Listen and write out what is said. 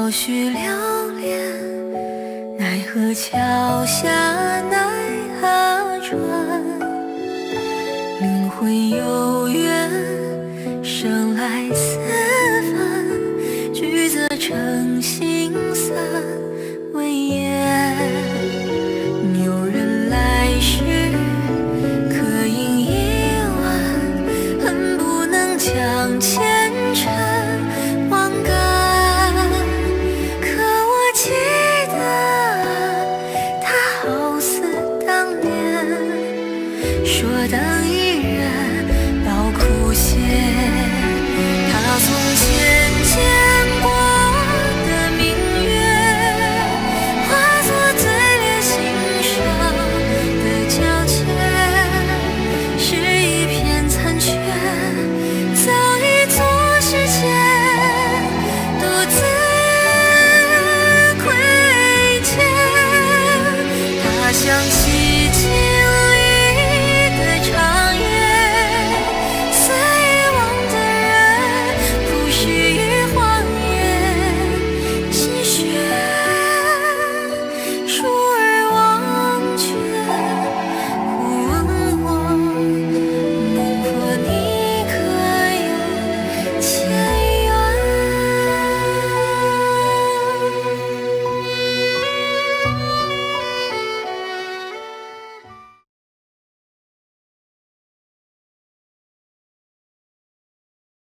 少许留恋，奈何桥下奈何船，灵魂有缘，生来似凡，聚则成心散为言。牛人来时，可饮一碗，恨不能将前尘忘干。可我记得他好似当年说等一